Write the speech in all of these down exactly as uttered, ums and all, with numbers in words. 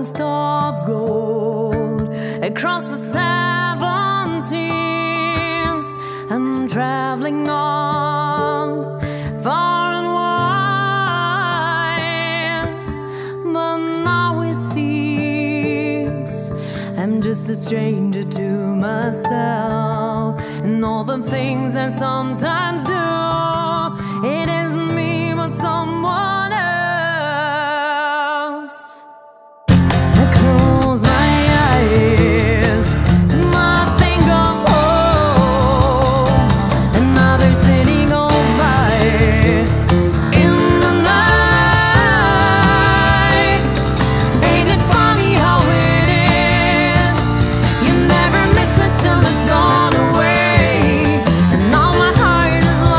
forest of gold across the seven seas. I'm traveling on far and wide, but now it seems I'm just a stranger to myself and all the things I sometimes do. It isn't me but someone else. I close my eyes and I think of home. Another city goes by in the night. Ain't it funny how it is? You never miss it till it's gone away. And now my heart is lost.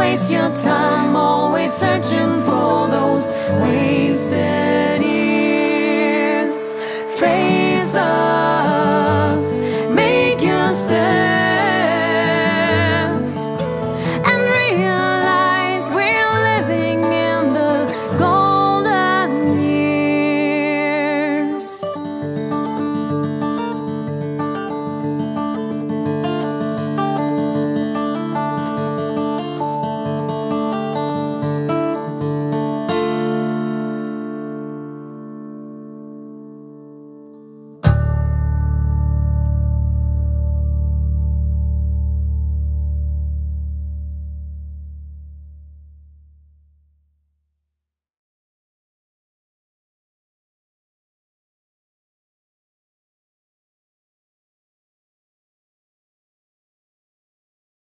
waste your time, always searching for those wasted years. Fade